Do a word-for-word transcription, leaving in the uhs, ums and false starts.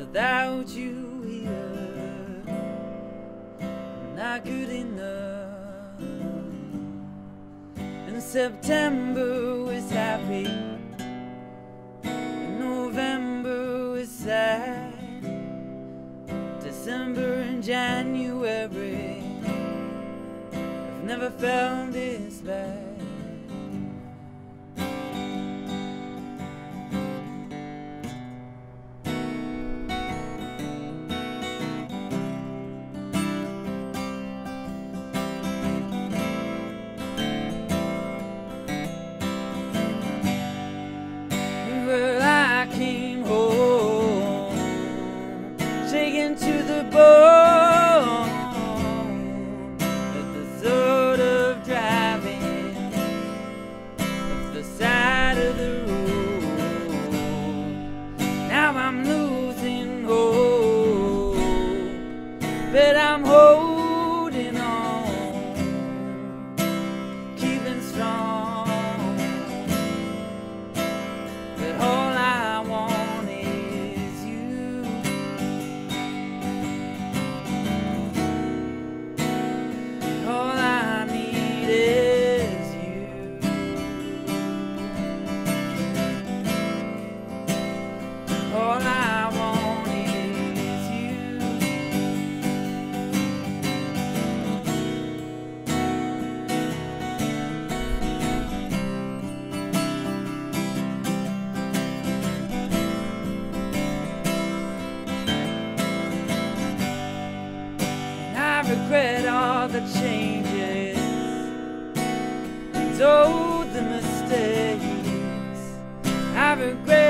without you here, not good enough. And September was happy, and November was sad, December and January, I've never felt this bad. Well, I came home shaking to the bone at the thought of driving up the side of the road. Now I'm losing hope, but I'm holding on, keeping strong. But all I want is you. All I need is you. All I want is you. I regret all the changes and all the mistakes. I regret